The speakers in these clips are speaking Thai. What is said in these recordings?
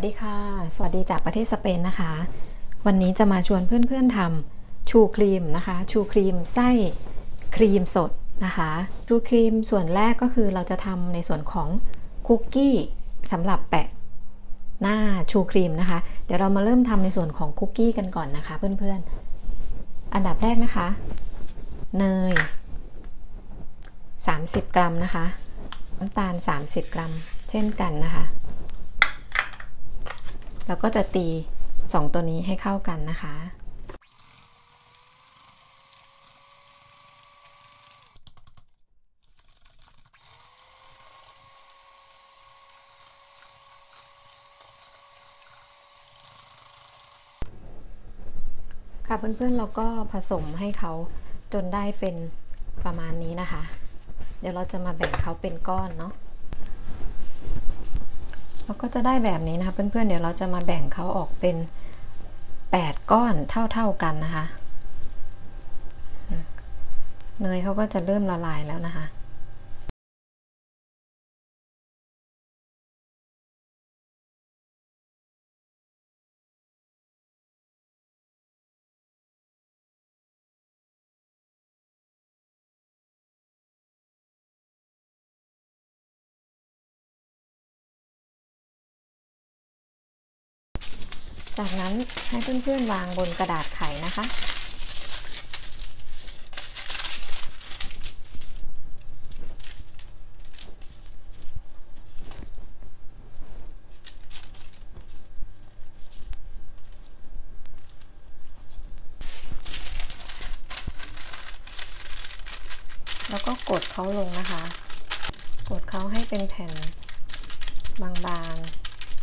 ดีค่ะสวัสดีจากประเทศสเปนนะคะวันนี้จะมาชวนเพื่อนๆทำชูครีมนะคะชูครีมไส้ครีมสดนะคะชูครีมส่วนแรกก็คือเราจะทำในส่วนของคุกกี้สำหรับแปะหน้าชูครีมนะคะเดี๋ยวเรามาเริ่มทำในส่วนของคุกกี้กันก่อนนะคะเพื่อนๆอันดับแรกนะคะเนย30 กรัมนะคะน้ำตาล30 กรัมเช่นกันนะคะแล้วก็จะตี2ตัวนี้ให้เข้ากันนะคะค่ะเพื่อนๆเราก็ผสมให้เขาจนได้เป็นประมาณนี้นะคะเดี๋ยวเราจะมาแบ่งเขาเป็นก้อนเนาะเราก็จะได้แบบนี้นะคะเพื่อนๆเดี๋ยวเราจะมาแบ่งเขาออกเป็น8ก้อนเท่าๆกันนะคะเนยเขาก็จะเริ่มละลายแล้วนะคะจากนั้นให้เพื่อนๆวางบนกระดาษไขนะคะแล้วก็กดเขาลงนะคะกดเขาให้เป็นแผ่นบางๆ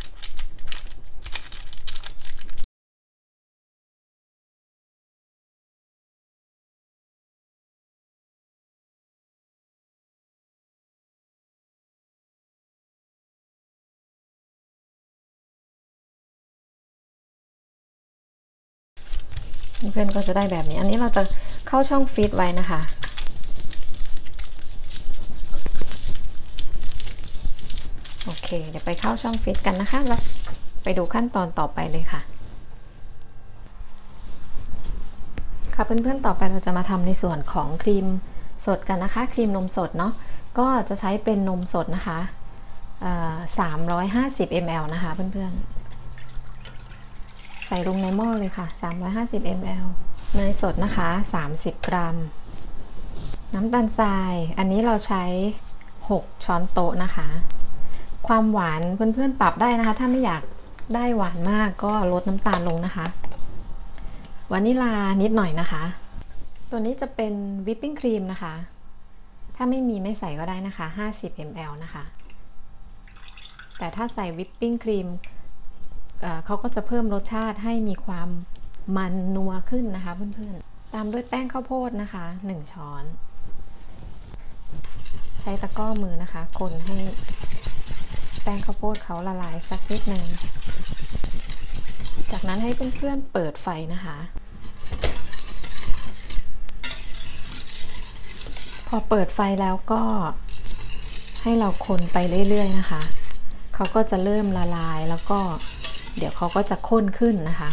เพื่อนก็จะได้แบบนี้อันนี้เราจะเข้าช่องฟีดไว้นะคะโอเคเดี๋ยวไปเข้าช่องฟีดกันนะคะแล้วไปดูขั้นตอนต่อไปเลยค่ะค่ะเพื่อนๆต่อไปเราจะมาทำในส่วนของครีมสดกันนะคะครีมนมสดเนาะก็จะใช้เป็นนมสดนะคะ350 ml นะคะเพื่อนๆใส่ลงในหม้อเลยค่ะ350 ml เนยสดนะคะ30 กรัมน้ำตาลทรายอันนี้เราใช้6 ช้อนโต๊ะนะคะความหวานเพื่อนๆปรับได้นะคะถ้าไม่อยากได้หวานมากก็ลดน้ำตาลลงนะคะวานิลานิดหน่อยนะคะตัวนี้จะเป็นวิปปิ้งครีมนะคะถ้าไม่มีไม่ใส่ก็ได้นะคะ50 ml นะคะแต่ถ้าใส่วิปปิ้งครีมเขาก็จะเพิ่มรสชาติให้มีความมันนัวขึ้นนะคะเพื่อนๆตามด้วยแป้งข้าวโพดนะคะ1 ช้อนใช้ตะกร้อมือนะคะคนให้แป้งข้าวโพดเขาละลายสักนิดนึงจากนั้นให้เพื่อนๆเปิดไฟนะคะพอเปิดไฟแล้วก็ให้เราคนไปเรื่อยๆนะคะเขาก็จะเริ่มละลายแล้วก็เดี๋ยวเขาก็จะข้นขึ้นนะคะ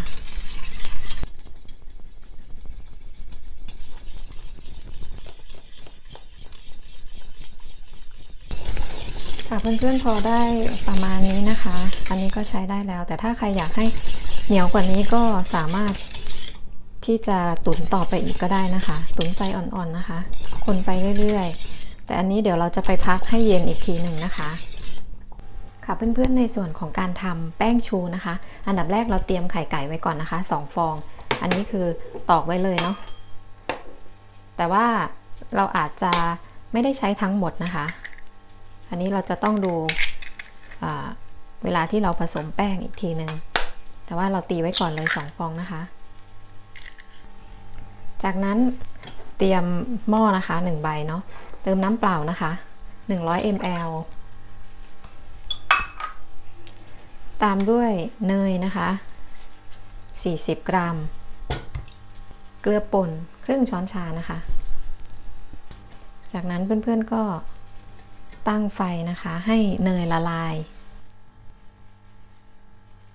ค่ะเพื่อนๆพอได้ประมาณนี้นะคะอันนี้ก็ใช้ได้แล้วแต่ถ้าใครอยากให้เหนียวกว่านี้ก็สามารถที่จะตุ๋นต่อไปอีกก็ได้นะคะตุ๋นไฟอ่อนๆนะคะคนไปเรื่อยๆแต่อันนี้เดี๋ยวเราจะไปพักให้เย็นอีกทีหนึ่งนะคะค่ะเพื่อนๆในส่วนของการทำแป้งชูนะคะอันดับแรกเราเตรียมไข่ไก่ไว้ก่อนนะคะ2 ฟองอันนี้คือตอกไว้เลยเนาะแต่ว่าเราอาจจะไม่ได้ใช้ทั้งหมดนะคะอันนี้เราจะต้องดูเวลาที่เราผสมแป้งอีกทีหนึ่งแต่ว่าเราตีไว้ก่อนเลย2 ฟองนะคะจากนั้นเตรียมหม้อนะคะ1 ใบเนาะเติมน้ำเปล่านะคะ100 ml ตามด้วยเนยนะคะ40 กรัมเกลือป่นครึ่งช้อนชานะคะจากนั้นเพื่อนๆก็ตั้งไฟนะคะให้เนยละลาย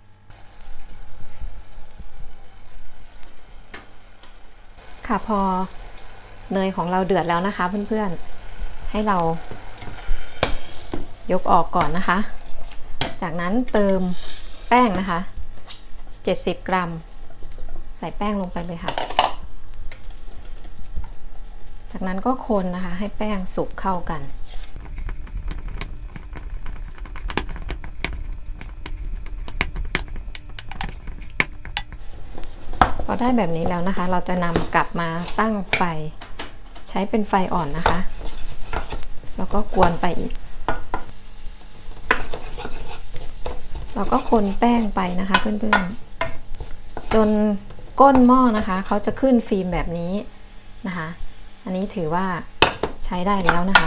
ค่ะพอเนยของเราเดือดแล้วนะคะเพื่อนๆให้เรายกออกก่อนนะคะจากนั้นเติมแป้งนะคะ70 กรัมใส่แป้งลงไปเลยค่ะจากนั้นก็คนนะคะให้แป้งสุกเข้ากันพอได้แบบนี้แล้วนะคะเราจะนำกลับมาตั้งไฟใช้เป็นไฟอ่อนนะคะแล้วก็กวนไปอีกเราก็คนแป้งไปนะคะเพื่อนๆจนก้นหม้อนะคะเขาจะขึ้นฟิล์มแบบนี้นะคะอันนี้ถือว่าใช้ได้แล้วนะคะ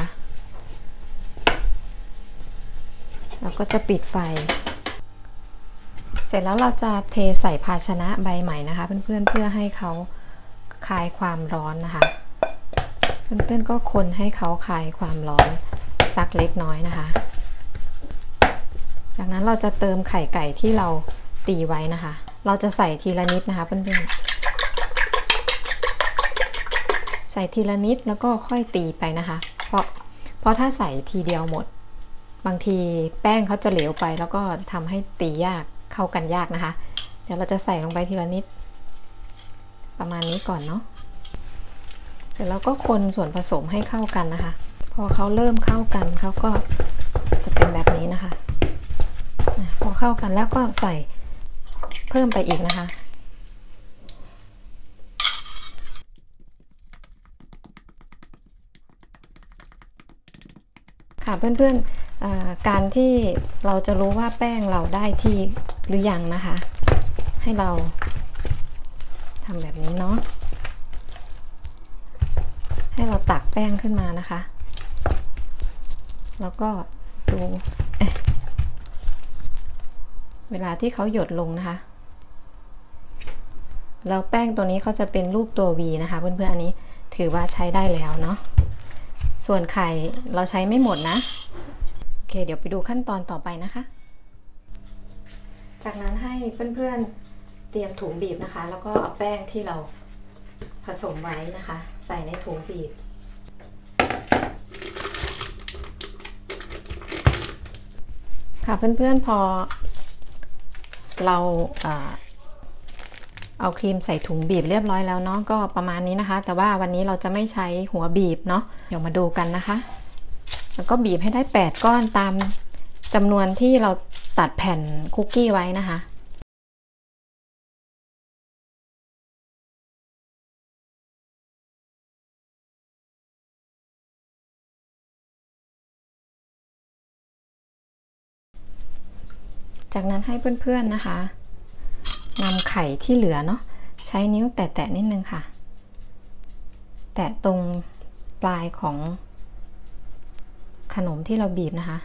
เราก็จะปิดไฟเสร็จแล้วเราจะเทใส่ภาชนะใบใหม่นะคะเพื่อนๆเพื่อให้เขาคลายความร้อนนะคะเพื่อนๆก็คนให้เขาคลายความร้อนสักเล็กน้อยนะคะจากนั้นเราจะเติมไข่ไก่ที่เราตีไว้นะคะเราจะใส่ทีละนิดนะคะเพื่อนๆใส่ทีละนิดแล้วก็ค่อยตีไปนะคะเพราะถ้าใส่ทีเดียวหมดบางทีแป้งเขาจะเหลวไปแล้วก็จะทำให้ตียากเข้ากันยากนะคะเดี๋ยวเราจะใส่ลงไปทีละนิดประมาณนี้ก่อนเนาะเสร็จแล้วก็คนส่วนผสมให้เข้ากันนะคะพอเขาเริ่มเข้ากันเขาก็จะเป็นแบบนี้นะคะพอเข้ากันแล้วก็ใส่เพิ่มไปอีกนะคะค่ะเพื่อนๆการที่เราจะรู้ว่าแป้งเราได้ที่หรือยังนะคะให้เราทำแบบนี้เนาะให้เราตักแป้งขึ้นมานะคะแล้วก็ดูเวลาที่เขาหยดลงนะคะแล้วแป้งตัวนี้เขาจะเป็นรูปตัว V นะคะเพื่อนๆอันนี้ถือว่าใช้ได้แล้วเนาะส่วนไข่เราใช้ไม่หมดนะโอเคเดี๋ยวไปดูขั้นตอนต่อไปนะคะจากนั้นให้เพื่อนๆเตรียมถุงบีบนะคะแล้วก็เอาแป้งที่เราผสมไว้นะคะใส่ในถุงบีบค่ะเพื่อนๆพอเราเอาครีมใส่ถุงบีบเรียบร้อยแล้วเนาะก็ประมาณนี้นะคะแต่ว่าวันนี้เราจะไม่ใช้หัวบีบเนาะเดี๋ยวมาดูกันนะคะแล้วก็บีบให้ได้8 ก้อนตามจำนวนที่เราตัดแผ่นคุกกี้ไว้นะคะจากนั้นให้เพื่อนๆนะคะนำไข่ที่เหลือเนาะใช้นิ้วแตะๆนิดนึงค่ะแตะตรงปลายของขนมที่เราบีบนะคะ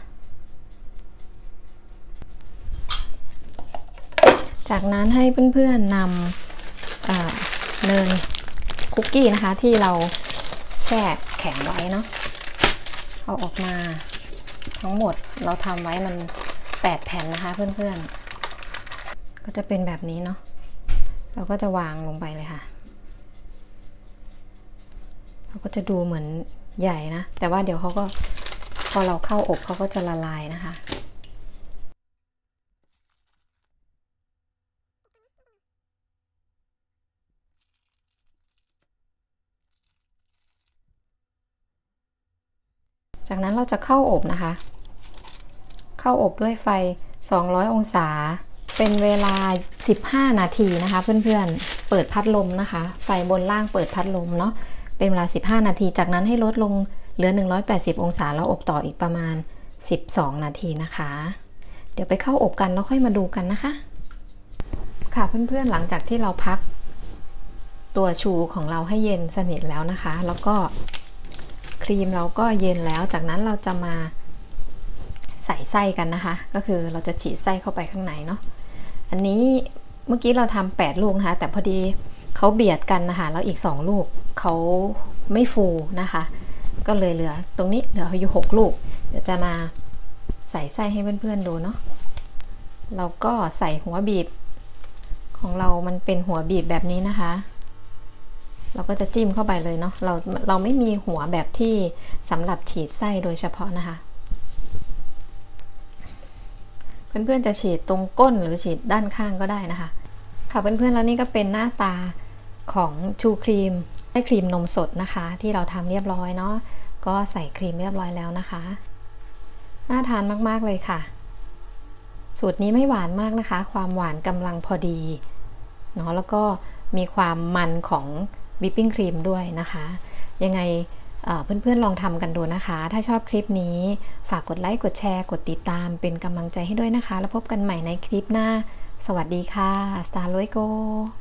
จากนั้นให้เพื่อนๆนำเนยคุกกี้นะคะที่เราแช่แข็งไว้เนาะเอาออกมาทั้งหมดเราทำไว้มัน8 แผ่นนะคะเพื่อนๆก็จะเป็นแบบนี้เนาะเราก็จะวางลงไปเลยค่ะเราก็จะดูเหมือนใหญ่นะแต่ว่าเดี๋ยวเขาก็พอเราเข้าอบเขาก็จะละลายนะคะจากนั้นเราจะเข้าอบนะคะเข้าอบด้วยไฟ200 องศาเป็นเวลา15 นาทีนะคะเพื่อนๆเปิดพัดลมนะคะไฟบนล่างเปิดพัดลมเนาะเป็นเวลา15 นาทีจากนั้นให้ลดลงเหลือ180 องศาแล้วอบต่ออีกประมาณ12 นาทีนะคะเดี๋ยวไปเข้าอบกันแล้วค่อยมาดูกันนะคะค่ะเพื่อนๆหลังจากที่เราพักตัวชูของเราให้เย็นสนิทแล้วนะคะแล้วก็ครีมเราก็เย็นแล้วจากนั้นเราจะมาใส่ไส้กันนะคะก็คือเราจะฉีดไส้เข้าไปข้างในเนาะอันนี้เมื่อกี้เราทำ8 ลูกนะคะแต่พอดีเขาเบียดกันนะคะแล้วอีก2 ลูกเขาไม่ฟูนะคะก็เลยเหลือตรงนี้เหลืออยู่6 ลูกเดี๋ยวจะมาใส่ไส้ให้เพื่อนๆดูเนาะเราก็ใส่หัวบีบของเรามันเป็นหัวบีบแบบนี้นะคะเราก็จะจิ้มเข้าไปเลยเนาะเราไม่มีหัวแบบที่สำหรับฉีดไส้โดยเฉพาะนะคะเพื่อนๆจะฉีดตรงก้นหรือฉีดด้านข้างก็ได้นะคะค่ะเพื่อนๆแล้วนี่ก็เป็นหน้าตาของชูครีมได้ครีมนมสดนะคะที่เราทำเรียบร้อยเนาะก็ใส่ครีมเรียบร้อยแล้วนะคะน่าทานมากๆเลยค่ะสูตรนี้ไม่หวานมากนะคะความหวานกำลังพอดีเนาะแล้วก็มีความมันของวิปปิ้งครีมด้วยนะคะยังไงเพื่อนๆลองทำกันดูนะคะถ้าชอบคลิปนี้ฝากกดไลค์กดแชร์กดติดตามเป็นกำลังใจให้ด้วยนะคะแล้วพบกันใหม่ในคลิปหน้าสวัสดีค่ะสตาร์โลโก